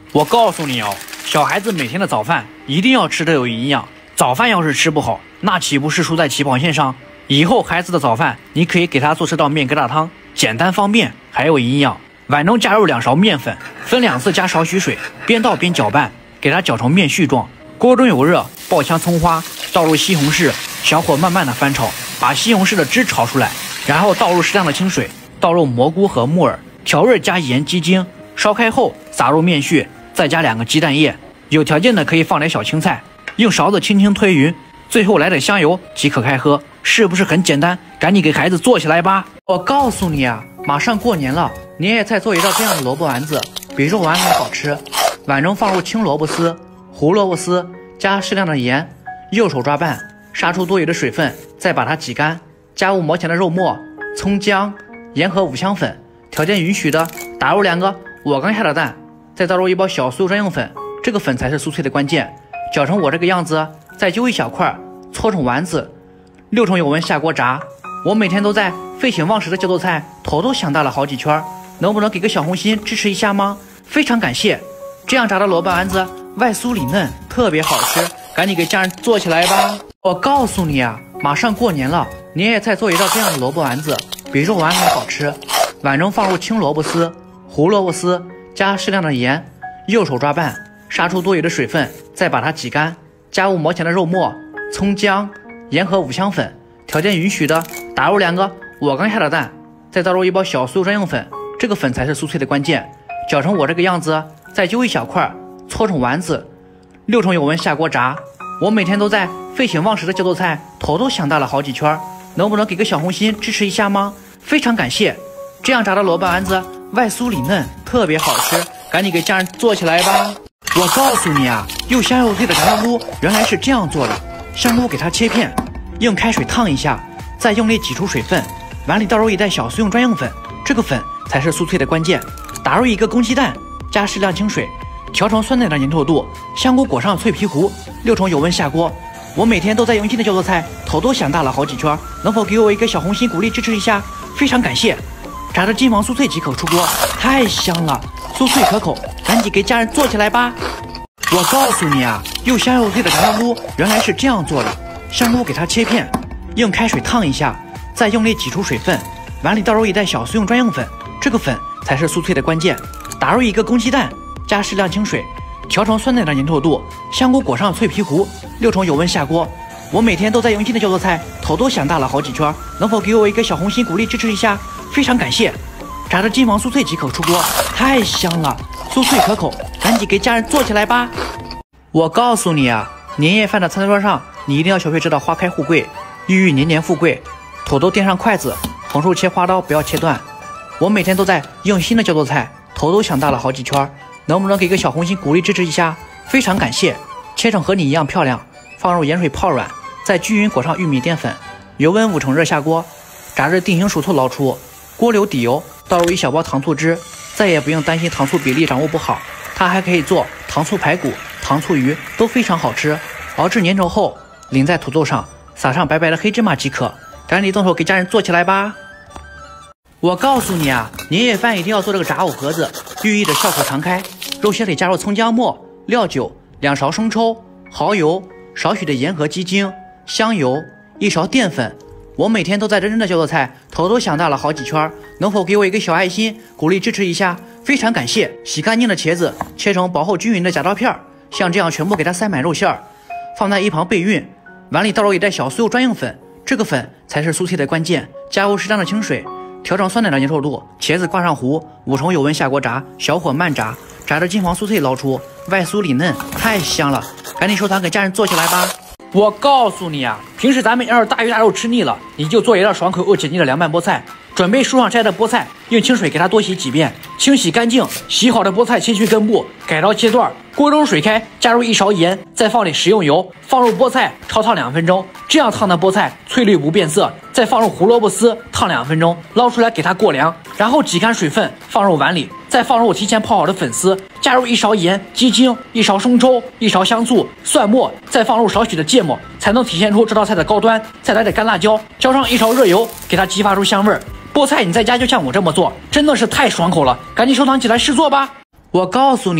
我告诉你哦，小孩子每天的早饭一定要吃得有营养。早饭要是吃不好，那岂不是输在起跑线上？以后孩子的早饭，你可以给他做这道面疙瘩汤，简单方便，还有营养。碗中加入2勺面粉，分2次加少许水，边倒边搅拌，给它搅成面絮状。锅中有热，爆香葱花，倒入西红柿，小火慢慢的翻炒，把西红柿的汁炒出来，然后倒入适量的清水，倒入蘑菇和木耳，调味加盐、鸡精，烧开后撒入面絮，再加2个鸡蛋液。有条件的可以放点小青菜，用勺子轻轻推匀，最后来点香油即可开喝。是不是很简单？赶紧给孩子做起来吧！我告诉你啊，马上过年了，年夜菜做一道这样的萝卜丸子，比肉丸还好吃。碗中放入青萝卜丝、胡萝卜丝，加适量的盐，右手抓拌，杀出多余的水分，再把它挤干，加入磨前的肉末、葱姜、盐和五香粉，条件允许的打入2个我刚下的蛋，再倒入1包小酥油专用粉，这个粉才是酥脆的关键。搅成我这个样子，再揪一小块，搓成丸子，6成油温下锅炸。我每天都在废寝忘食的教做菜，头都想大了好几圈，能不能给个小红心支持一下吗？非常感谢！这样炸的萝卜丸子外酥里嫩，特别好吃，赶紧给家人做起来吧！我告诉你啊，马上过年了，年夜菜做一道这样的萝卜丸子，比肉丸还好吃。碗中放入青萝卜丝、胡萝卜丝，加适量的盐，右手抓拌，杀出多余的水分，再把它挤干，加入磨前的肉末、葱姜、盐和五香粉，条件允许的打入2个我刚下的蛋，再倒入1包小酥油专用粉，这个粉才是酥脆的关键。搅成我这个样子，再揪一小块，搓成丸子，6成油温下锅炸。我每天都在废寝忘食的教做菜，头都想大了好几圈，能不能给个小红心支持一下吗？非常感谢！这样炸的萝卜丸子外酥里嫩，特别好吃，赶紧给家人做起来吧！我告诉你啊，又香又脆的炸香菇原来是这样做的。香菇给它切片，用开水烫一下，再用力挤出水分，碗里倒入1袋小酥油专用粉，这个粉才是酥脆的关键。打入1个公鸡蛋，加适量清水，调成酸奶的粘稠度，香菇裹上脆皮糊，6成油温下锅。我每天都在用心的教做菜，头都想大了好几圈，能否给我一个小红心鼓励支持一下？非常感谢！炸得金黄酥脆即可出锅，太香了，酥脆可口，赶紧给家人做起来吧！我告诉你啊，又香又脆的炸香菇原来是这样做的。香菇给它切片，用开水烫一下，再用力挤出水分，碗里倒入1袋小酥油专用粉，这个粉才是酥脆的关键。打入1个公鸡蛋，加适量清水，调成酸奶的粘稠度，香菇裹上脆皮糊，6成油温下锅。我每天都在用心的教做菜，头都想大了好几圈，能否给我一个小红心鼓励支持一下？非常感谢！炸得金黄酥脆即可出锅，太香了，酥脆可口，赶紧给家人做起来吧！我告诉你啊，年夜饭的餐桌上，你一定要学会这道花开富贵，寓意年年富贵。土豆垫上筷子，横竖切花刀，不要切断。我每天都在用心的教做菜，头都想大了好几圈，能不能给个小红心鼓励支持一下？非常感谢！切成和你一样漂亮，放入盐水泡软，再均匀裹上玉米淀粉，油温5成热下锅，炸至定型熟透捞出。锅留底油，倒入1小包糖醋汁，再也不用担心糖醋比例掌握不好。它还可以做糖醋排骨、糖醋鱼，都非常好吃。熬至粘稠后，淋在土豆上，撒上白白的黑芝麻即可。赶紧动手给家人做起来吧！我告诉你啊，年夜饭一定要做这个炸藕盒子，寓意着笑口常开。肉馅里加入葱姜末、料酒、2勺生抽、蚝油、少许的盐和鸡精、香油、1勺淀粉。我每天都在认真的教做菜，头都想大了好几圈，能否给我一个小爱心，鼓励支持一下？非常感谢！洗干净的茄子切成薄厚均匀的夹刀片，像这样全部给它塞满肉馅儿，放在一旁备孕。碗里倒入1袋小酥油专用粉，这个粉才是酥脆的关键。加入适当的清水，调成酸奶的粘稠度。茄子挂上糊，5成油温下锅炸，小火慢炸，炸得金黄酥脆捞出，外酥里嫩，太香了！赶紧收藏给家人做起来吧！我告诉你啊，平时咱们要是大鱼大肉吃腻了，你就做一道爽口又解腻的凉拌菠菜。准备树上摘的菠菜，用清水给它多洗几遍，清洗干净。洗好的菠菜切去根部，改刀切段。锅中水开，加入1勺盐，再放点食用油，放入菠菜焯烫2分钟。这样烫的菠菜翠绿不变色。再放入胡萝卜丝烫2分钟，捞出来给它过凉，然后挤干水分，放入碗里。再放入我提前泡好的粉丝，加入1勺盐、鸡精、1勺生抽、1勺香醋、蒜末，再放入少许的芥末，才能体现出这道菜的高端。再来点干辣椒，浇上1勺热油，给它激发出香味儿。菠菜你在家就像我这么做，真的是太爽口了，赶紧收藏起来试做吧！我告诉你啊，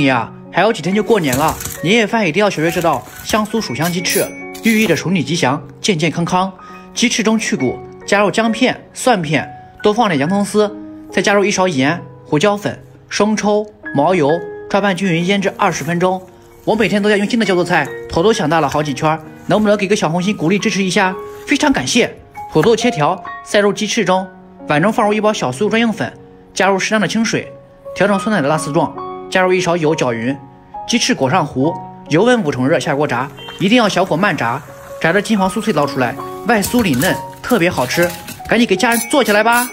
还有几天就过年了，年夜饭一定要学会这道香酥薯香鸡翅，寓意着鼠女吉祥、健健康康。鸡翅中去骨，加入姜片、蒜片，多放点洋葱丝，再加入1勺盐、胡椒粉、生抽、毛油，抓拌均匀，腌制20分钟。我每天都在用新的胶做菜，头都想大了好几圈，能不能给个小红心鼓励支持一下？非常感谢。土豆切条，塞入鸡翅中，碗中放入1包小酥油专用粉，加入适量的清水，调成酸奶的拉丝状，加入1勺油搅匀。鸡翅裹上糊，油温5成热下锅炸，一定要小火慢炸，炸得金黄酥脆捞出来，外酥里嫩，特别好吃。赶紧给家人做起来吧！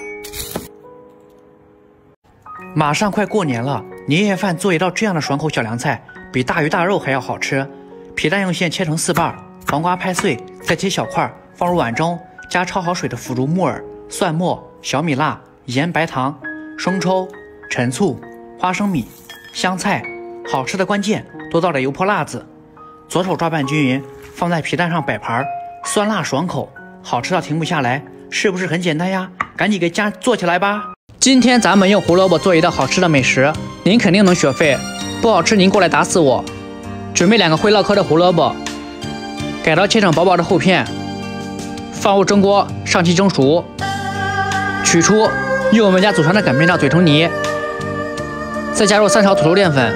马上快过年了，年夜饭做一道这样的爽口小凉菜，比大鱼大肉还要好吃。皮蛋用线切成4瓣，黄瓜拍碎，再切小块，放入碗中，加焯好水的腐竹木耳、蒜末、小米辣、盐、白糖、生抽、陈醋、花生米、香菜。好吃的关键，多倒点油泼辣子。左手抓拌均匀，放在皮蛋上摆盘，酸辣爽口，好吃到停不下来，是不是很简单呀？赶紧给家做起来吧！今天咱们用胡萝卜做一道好吃的美食，您肯定能学会，不好吃您过来打死我。准备2个会唠嗑的胡萝卜，改刀切成薄薄的厚片，放入蒸锅上气蒸熟，取出，用我们家祖传的擀面杖怼成泥，再加入3勺土豆淀粉，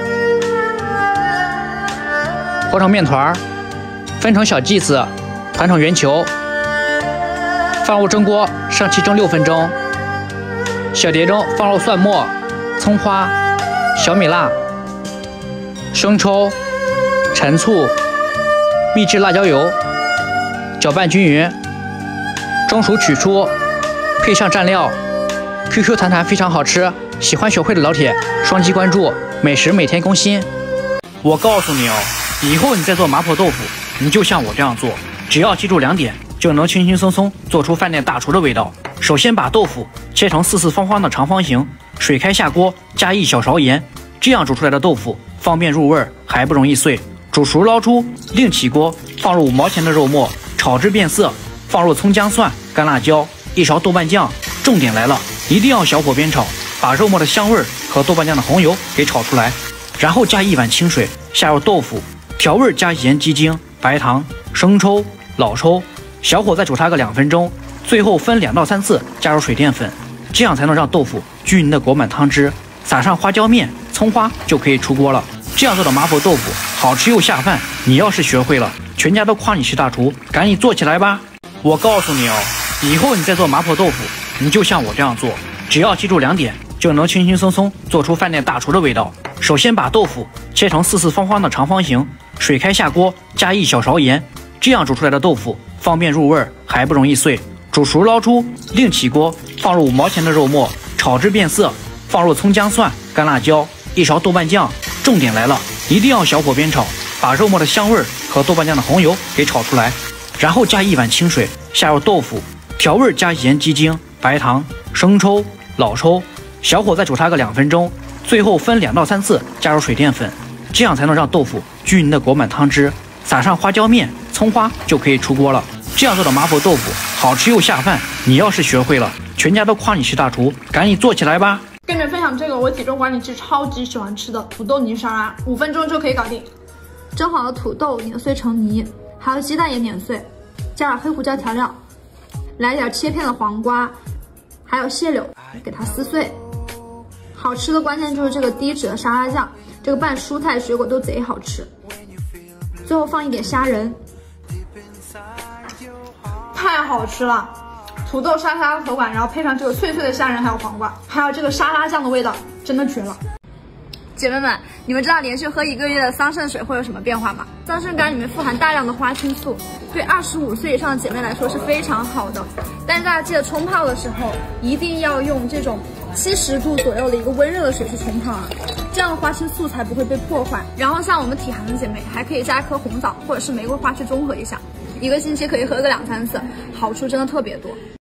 和成面团，分成小剂子，团成圆球，放入蒸锅上气蒸6分钟。小碟中放入蒜末、葱花、小米辣、生抽、陈醋、秘制辣椒油，搅拌均匀，蒸熟取出，配上蘸料 ，QQ 弹弹非常好吃。喜欢学会的老铁，双击关注，美食每天更新。我告诉你哦，以后你再做麻婆豆腐，你就像我这样做，只要记住2点，就能轻轻松松做出饭店大厨的味道。首先把豆腐切成四四方方的长方形，水开下锅，加1小勺盐，这样煮出来的豆腐方便入味，还不容易碎。煮熟捞出，另起锅，放入5毛钱的肉末，炒至变色，放入葱姜蒜、干辣椒，1勺豆瓣酱。重点来了，一定要小火煸炒，把肉末的香味和豆瓣酱的红油给炒出来。然后加1碗清水，下入豆腐，调味加盐、鸡精、白糖、生抽、老抽，小火再煮它个2分钟。最后分2到3次加入水淀粉，这样才能让豆腐均匀的裹满汤汁。撒上花椒面、葱花就可以出锅了。这样做的麻婆豆腐好吃又下饭，你要是学会了，全家都夸你是大厨，赶紧做起来吧！我告诉你哦，以后你再做麻婆豆腐，你就像我这样做，只要记住2点，就能轻轻松松做出饭店大厨的味道。首先把豆腐切成四四方方的长方形，水开下锅，加1小勺盐，这样煮出来的豆腐方便入味，还不容易碎。煮熟捞出，另起锅，放入5毛钱的肉末，炒至变色，放入葱姜蒜、干辣椒，1勺豆瓣酱。重点来了，一定要小火煸炒，把肉末的香味和豆瓣酱的红油给炒出来。然后加1碗清水，下入豆腐，调味加盐、鸡精、白糖、生抽、老抽，小火再煮它个2分钟。最后分2到3次加入水淀粉，这样才能让豆腐均匀的裹满汤汁。撒上花椒面、葱花就可以出锅了。这样做的麻婆豆腐好吃又下饭，你要是学会了，全家都夸你是大厨，赶紧做起来吧！ 跟着分享这个我体重管理器超级喜欢吃的土豆泥沙拉，5分钟就可以搞定。蒸好的土豆碾碎成泥，还有鸡蛋也碾碎，加点黑胡椒调料，来点切片的黄瓜，还有蟹柳，给它撕碎。好吃的关键就是这个低脂的沙拉酱，这个拌蔬菜水果都贼好吃。最后放一点虾仁，太好吃了！土豆沙沙的口感，然后配上这个脆脆的虾仁还有黄瓜，还有这个沙拉酱的味道，真的绝了！姐妹们，你们知道连续喝1个月的桑葚水会有什么变化吗？桑葚干里面富含大量的花青素，对25岁以上的姐妹来说是非常好的。但是大家记得冲泡的时候，一定要用这种70度左右的一个温热的水去冲泡啊，这样的花青素才不会被破坏。然后像我们体寒的姐妹，还可以加一颗红枣或者是玫瑰花去中和一下，1个星期可以喝个2、3次，好处真的特别多。